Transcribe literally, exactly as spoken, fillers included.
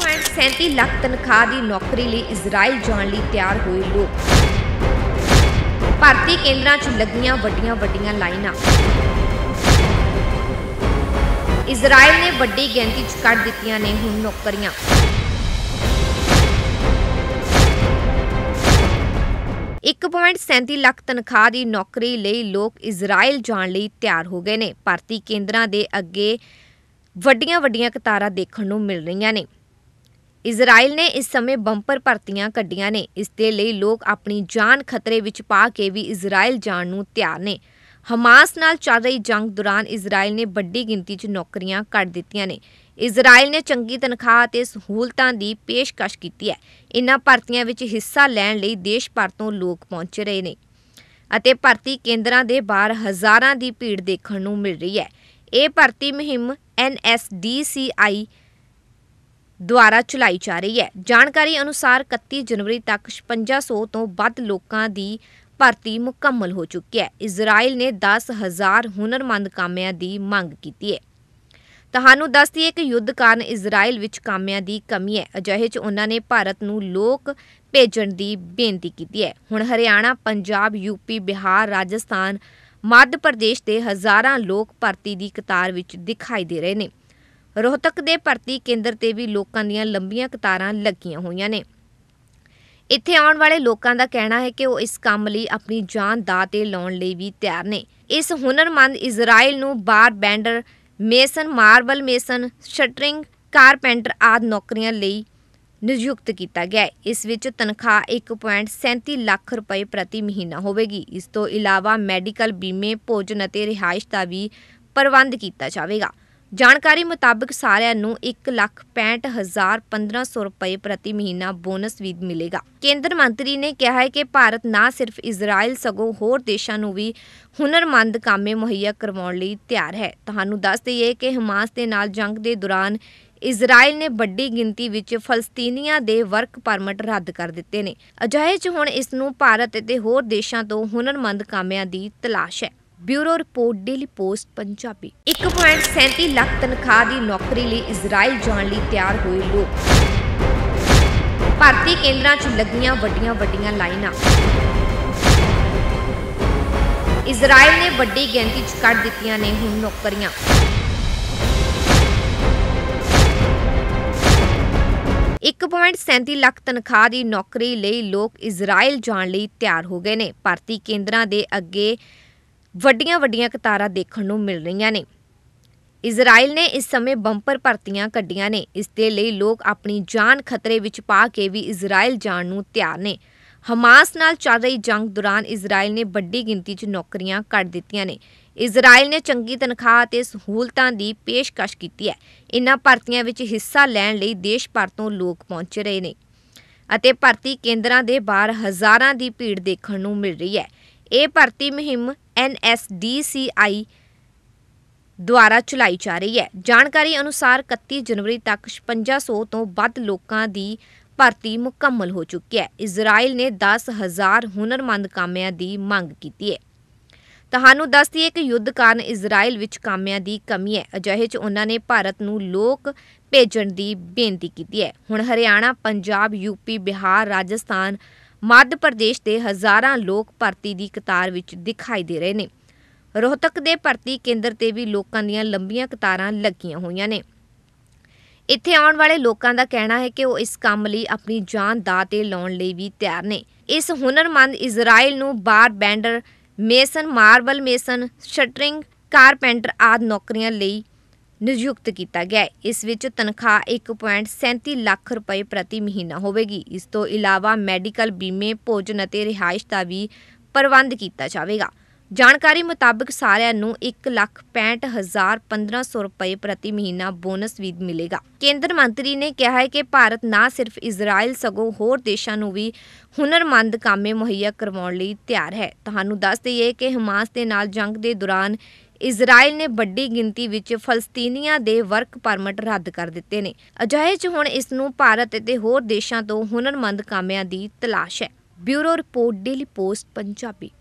Point सैंती lakh तनख्वाह की नौकरी ਲਈ इजराइल जाण ਲਈ ਤਿਆਰ ਹੋਏ ਲੋਕ। ਭਰਤੀ ਕੇਂਦਰਾਂ 'ਚ ਲੱਗੀਆਂ ਵੱਡੀਆਂ ਵੱਡੀਆਂ ਲਾਈਨਾਂ। इजराइल ने ਵੱਡੀ ਗਿਣਤੀ 'ਚ ਕੱਢ ਦਿੱਤੀਆਂ ਨੇ ਹੁਣ ਨੌਕਰੀਆਂ। एक पॉइंट सैंती ਲੱਖ तनख्वाह की नौकरी ਲਈ लोग इजराइल जाण ਲਈ ਤਿਆਰ ਹੋ ਗਏ ਨੇ। ਭਰਤੀ ਕੇਂਦਰਾਂ ਦੇ ਅੱਗੇ ਵੱਡੀਆਂ ਵੱਡੀਆਂ ਕਤਾਰਾਂ ਦੇਖਣ ਨੂੰ ਮਿਲ ਰਹੀਆਂ ਨੇ। इजराइल ने इस समय ਬੰਪਰ ਭਰਤੀਆਂ ਕੱਢੀਆਂ ਨੇ। ਇਸ ਦੇ ਲਈ ਲੋਕ ਆਪਣੀ ਜਾਨ ਖਤਰੇ ਵਿੱਚ ਪਾ ਕੇ ਵੀ इजराइल ਜਾਣ ਨੂੰ ਤਿਆਰ ਨੇ। ਹਮਾਸ ਨਾਲ ਚੱਲ ਰਹੀ ਜੰਗ ਦੌਰਾਨ इजराइल ਨੇ ਵੱਡੀ ਗਿਣਤੀ 'ਚ ਨੌਕਰੀਆਂ ਕੱਢ ਦਿੱਤੀਆਂ ਨੇ। इजराइल ਨੇ ਚੰਗੀ ਤਨਖਾਹ ਅਤੇ ਸਹੂਲਤਾਂ ਦੀ ਪੇਸ਼ਕਸ਼ ਕੀਤੀ ਹੈ। ਇਨ੍ਹਾਂ ਭਰਤੀਆਂ ਵਿੱਚ ਹਿੱਸਾ ਲੈਣ ਲਈ ਦੇਸ਼ ਭਰ ਤੋਂ ਲੋਕ ਪਹੁੰਚ ਰਹੇ ਨੇ ਅਤੇ ਭਰਤੀ ਕੇਂਦਰਾਂ ਦੇ ਬਾਹਰ ਹਜ਼ਾਰਾਂ ਦੀ ਭੀੜ ਦੇਖਣ ਨੂੰ ਮਿਲ ਰਹੀ ਹੈ। ਇਹ ਭਰਤੀ ਮੁਹਿੰਮ ਐਨ ਐਸ ਡੀ ਸੀ ਆਈ ਦੁਆਰਾ ਚਲਾਈ ਜਾ ਰਹੀ ਹੈ। ਜਾਣਕਾਰੀ ਅਨੁਸਾਰ ਇਕੱਤੀ ਜਨਵਰੀ ਤੱਕ ਛਪੰਜਾ ਸੌ ਤੋਂ ਵੱਧ ਲੋਕਾਂ ਦੀ ਭਰਤੀ ਮੁਕੰਮਲ ਹੋ ਚੁੱਕੀ ਹੈ। इजराइल ਨੇ ਦਸ ਹਜ਼ਾਰ ਹੁਨਰਮੰਦ ਕਾਮਿਆਂ ਦੀ ਮੰਗ ਕੀਤੀ ਹੈ। ਤੁਹਾਨੂੰ ਦੱਸ ਦਈਏ ਕਿ ਯੁੱਧ ਕਾਰਨ इजराइल ਵਿੱਚ ਕਾਮਿਆਂ ਦੀ ਕਮੀ ਹੈ। ਅਜਿਹੇ 'ਚ ਉਹਨਾਂ ਨੇ ਭਾਰਤ ਨੂੰ ਲੋਕ ਭੇਜਣ ਦੀ ਬੇਨਤੀ ਕੀਤੀ ਹੈ। ਹੁਣ ਹਰਿਆਣਾ, ਪੰਜਾਬ, ਯੂਪੀ, ਬਿਹਾਰ, ਰਾਜਸਥਾਨ, ਮੱਧ ਪ੍ਰਦੇਸ਼ ਦੇ ਹਜ਼ਾਰਾਂ ਲੋਕ ਭਰਤੀ ਦੀ ਕਤਾਰ ਵਿੱਚ ਦਿਖਾਈ ਦੇ ਰਹੇ ਨੇ। ਰੋਹਤਕ ਦੇ ਭਰਤੀ ਕੇਂਦਰ ਤੇ ਵੀ ਲੋਕਾਂ ਦੀਆਂ ਲੰਬੀਆਂ ਕਤਾਰਾਂ ਲੱਗੀਆਂ ਹੋਈਆਂ ਨੇ। ਇੱਥੇ ਆਉਣ ਵਾਲੇ ਲੋਕਾਂ ਦਾ ਕਹਿਣਾ ਹੈ ਕਿ ਉਹ ਇਸ ਕੰਮ ਲਈ ਆਪਣੀ ਜਾਨ ਦਾਅ ਤੇ ਲਾਉਣ ਲਈ ਵੀ ਤਿਆਰ ਨੇ। ਇਸ ਹੁਨਰਮੰਦ इजराइल ਨੂੰ bar bender, mason, marble mason, shuttering, carpenter ਆਦਿ ਨੌਕਰੀਆਂ ਲਈ ਨਿਯੁਕਤ ਕੀਤਾ ਗਿਆ ਹੈ। ਇਸ ਵਿੱਚ ਤਨਖਾਹ ਇੱਕ ਪੁਆਇੰਟ ਸੈਂਤੀ ਲੱਖ ਰੁਪਏ ਪ੍ਰਤੀ ਮਹੀਨਾ ਹੋਵੇਗੀ। ਇਸ ਤੋਂ ਇਲਾਵਾ ਮੈਡੀਕਲ ਬੀਮੇ, ਭੋਜਨ ਅਤੇ ਰਿਹਾਇਸ਼ ਦਾ ਵੀ ਪ੍ਰਬੰਧ ਕੀਤਾ ਜਾਵੇਗਾ। ਜਾਣਕਾਰੀ ਮੁਤਾਬਕ ਸਾਰਿਆਂ ਨੂੰ ਇੱਕ ਲੱਖ ਪੈਂਹਠ ਹਜ਼ਾਰ ਪੰਦਰਾਂ ਸੌ ਰੁਪਏ ਪ੍ਰਤੀ ਮਹੀਨਾ ਬੋਨਸ ਵੀ ਮਿਲੇਗਾ। ਕੇਂਦਰ ਮੰਤਰੀ ਨੇ ਕਿਹਾ ਹੈ ਕਿ ਭਾਰਤ ਨਾ ਸਿਰਫ इजराइल ਸਗੋਂ ਹੋਰ ਦੇਸ਼ਾਂ ਨੂੰ ਵੀ ਹੁਨਰਮੰਦ ਕਾਮੇ ਮੁਹੱਈਆ ਕਰਵਾਉਣ ਲਈ ਤਿਆਰ ਹੈ। ਤੁਹਾਨੂੰ ਦੱਸ ਦਈਏ ਕਿ ਹਮਾਸ ਦੇ ਨਾਲ ਜੰਗ ਦੇ ਦੌਰਾਨ इजराइल ਨੇ ਵੱਡੀ ਗਿਣਤੀ ਵਿੱਚ ਫਲਸਤੀਨੀਆਂ ਦੇ ਵਰਕ ਪਰਮਿਟ ਰੱਦ ਕਰ ਦਿੱਤੇ ਨੇ। ਅਜਿਹੇ 'ਚ ਹੁਣ ਇਸ ਨੂੰ ਭਾਰਤ ਅਤੇ ਹੋਰ ਦੇਸ਼ਾਂ ਤੋਂ ਹੁਨਰਮੰਦ ਕਾਮਿਆਂ ਦੀ ਤਲਾਸ਼ ਹੈ। Bureau report, daily post Punjabi. ਇੱਕ ਪੁਆਇੰਟ ਸੈਂਤੀ ਲੱਖ ਤਨਖਾਹ ਦੀ ਨੌਕਰੀ ਲਈ इजराइल ਜਾਣ ਲਈ ਤਿਆਰ ਹੋਏ ਲੋਕ। ਭਰਤੀ ਕੇਂਦਰਾਂ 'ਚ ਲੱਗੀਆਂ ਵੱਡੀਆਂ ਵੱਡੀਆਂ ਲਾਈਨਾਂ। इजराइल ਨੇ ਵੱਡੀ ਗਿਣਤੀ 'ਚ ਕੱਢ ਦਿੱਤੀਆਂ ਨੇ ਹੁਣ ਨੌਕਰੀਆਂ। ਇੱਕ ਪੁਆਇੰਟ ਸੈਂਤੀ ਲੱਖ ਤਨਖਾਹ ਦੀ ਨੌਕਰੀ ਲਈ ਲੋਕ इजराइल ਜਾਣ ਲਈ ਤਿਆਰ ਹੋ ਗਏ ਨੇ। ਭਰਤੀ ਕੇਂਦਰਾਂ ਦੇ ਅੱਗੇ ਵੱਡੀਆਂ ਵੱਡੀਆਂ ਕਤਾਰਾਂ ਦੇਖਣ ਨੂੰ ਮਿਲ ਰਹੀਆਂ ਨੇ। इजराइल ਨੇ ਇਸ ਸਮੇਂ ਬੰਪਰ ਭਰਤੀਆਂ ਕੱਢੀਆਂ ਨੇ। ਇਸ ਦੇ ਲਈ ਲੋਕ ਆਪਣੀ ਜਾਨ ਖਤਰੇ ਵਿੱਚ ਪਾ ਕੇ ਵੀ इजराइल ਜਾਣ ਨੂੰ ਤਿਆਰ ਨੇ। ਹਮਾਸ ਨਾਲ ਚੱਲ ਰਹੀ ਜੰਗ ਦੌਰਾਨ इजराइल ਨੇ ਵੱਡੀ ਗਿਣਤੀ 'ਚ ਨੌਕਰੀਆਂ ਕੱਢ ਦਿੱਤੀਆਂ ਨੇ। इजराइल ਨੇ ਚੰਗੀ ਤਨਖਾਹ ਅਤੇ ਸਹੂਲਤਾਂ ਦੀ ਪੇਸ਼ਕਸ਼ ਕੀਤੀ ਹੈ। ਇਨ੍ਹਾਂ ਭਰਤੀਆਂ ਵਿੱਚ ਹਿੱਸਾ ਲੈਣ ਲਈ ਦੇਸ਼ ਭਰ ਤੋਂ ਲੋਕ ਪਹੁੰਚ ਰਹੇ ਨੇ ਅਤੇ ਭਰਤੀ ਕੇਂਦਰਾਂ ਦੇ ਬਾਹਰ ਹਜ਼ਾਰਾਂ ਦੀ ਭੀੜ ਦੇਖਣ ਨੂੰ ਮਿਲ ਰਹੀ ਹੈ। ਇਹ ਭਰਤੀ ਮੁਹਿੰਮ ਐਨ ਐਸ ਡੀ ਸੀ ਆਈ ਦੁਆਰਾ ਚਲਾਈ ਜਾ ਰਹੀ ਹੈ। ਜਾਣਕਾਰੀ ਅਨੁਸਾਰ ਇਕੱਤੀ ਜਨਵਰੀ ਤੱਕ ਛਪੰਜਾ ਸੌ ਤੋਂ ਵੱਧ ਲੋਕਾਂ ਦੀ ਭਰਤੀ ਮੁਕੰਮਲ ਹੋ ਚੁੱਕੀ ਹੈ। इजराइल ਨੇ ਦਸ ਹਜ਼ਾਰ ਹੁਨਰਮੰਦ ਕਾਮਿਆਂ ਦੀ ਮੰਗ ਕੀਤੀ ਹੈ। ਤੁਹਾਨੂੰ ਦੱਸ ਦਈਏ ਕਿ ਯੁੱਧ ਕਾਰਨ इजराइल ਵਿੱਚ ਕਾਮਿਆਂ ਦੀ ਕਮੀ ਹੈ। ਅਜਿਹੇ 'ਚ ਉਹਨਾਂ ਨੇ ਭਾਰਤ ਨੂੰ ਲੋਕ ਭੇਜਣ ਦੀ ਬੇਨਤੀ ਕੀਤੀ ਹੈ। ਹੁਣ ਹਰਿਆਣਾ, ਪੰਜਾਬ, ਯੂਪੀ, ਬਿਹਾਰ, ਰਾਜਸਥਾਨ, ਮੱਧ ਪ੍ਰਦੇਸ਼ ਦੇ ਹਜ਼ਾਰਾਂ ਲੋਕ ਭਰਤੀ ਦੀ ਕਤਾਰ ਵਿੱਚ ਦਿਖਾਈ ਦੇ ਰਹੇ ਨੇ। ਰੋਹਤਕ ਦੇ ਭਰਤੀ ਕੇਂਦਰ ਤੇ ਵੀ ਲੋਕਾਂ ਦੀਆਂ ਲੰਬੀਆਂ ਕਤਾਰਾਂ ਲੱਗੀਆਂ ਹੋਈਆਂ ਨੇ। ਇੱਥੇ ਆਉਣ ਵਾਲੇ ਲੋਕਾਂ ਦਾ ਕਹਿਣਾ ਹੈ ਕਿ ਉਹ ਇਸ ਕੰਮ ਲਈ ਆਪਣੀ ਜਾਨ ਦਾਅ ਤੇ ਲਾਉਣ ਲਈ ਵੀ ਤਿਆਰ ਨੇ। ਇਸ ਹੁਨਰਮੰਦ इजराइल ਨੂੰ bar bender, mason, marble mason, shuttering, carpenter ਆਦਿ ਨੌਕਰੀਆਂ ਲਈ ਨਿਯੁਕਤ ਕੀਤਾ ਗਿਆ ਹੈ। ਇਸ ਵਿੱਚ ਤਨਖਾਹ ਇੱਕ ਪੁਆਇੰਟ ਸੈਂਤੀ ਲੱਖ ਰੁਪਏ ਪ੍ਰਤੀ ਮਹੀਨਾ ਹੋਵੇਗੀ। ਇਸ ਤੋਂ ਇਲਾਵਾ ਮੈਡੀਕਲ ਬੀਮੇ, ਭੋਜਨ ਅਤੇ ਰਿਹਾਇਸ਼ ਦਾ ਵੀ ਪ੍ਰਬੰਧ ਕੀਤਾ ਜਾਵੇਗਾ। ਜਾਣਕਾਰੀ ਮੁਤਾਬਕ ਸਾਰਿਆਂ ਨੂੰ ਇੱਕ ਲੱਖ ਪੈਂਹਠ ਹਜ਼ਾਰ ਪੰਦਰਾਂ ਸੌ ਰੁਪਏ ਪ੍ਰਤੀ ਮਹੀਨਾ ਬੋਨਸ ਵੀ ਮਿਲੇਗਾ। ਕੇਂਦਰ ਮੰਤਰੀ ਨੇ ਕਿਹਾ ਹੈ ਕਿ ਭਾਰਤ ਨਾ ਸਿਰਫ इजराइल ਸਗੋਂ ਹੋਰ ਦੇਸ਼ਾਂ ਨੂੰ ਵੀ ਹੁਨਰਮੰਦ ਕਾਮੇ ਮੁਹੱਈਆ ਕਰਵਾਉਣ ਲਈ ਤਿਆਰ ਹੈ। ਤੁਹਾਨੂੰ ਦੱਸ ਦਈਏ ਕਿ ਹਮਾਸ ਦੇ ਨਾਲ ਜੰਗ ਦੇ ਦੌਰਾਨ इजराइल ਨੇ ਵੱਡੀ ਗਿਣਤੀ ਵਿੱਚ ਫਲਸਤੀਨੀਆਂ ਦੇ ਵਰਕ ਪਰਮਿਟ ਰੱਦ ਕਰ ਦਿੱਤੇ ਨੇ। ਅਜਿਹੇ 'ਚ ਹੁਣ ਇਸ ਨੂੰ ਭਾਰਤ ਅਤੇ ਹੋਰ ਦੇਸ਼ਾਂ ਤੋਂ ਹੁਨਰਮੰਦ ਕਾਮਿਆਂ ਦੀ ਤਲਾਸ਼ ਹੈ। Bureau report, daily post Punjabi.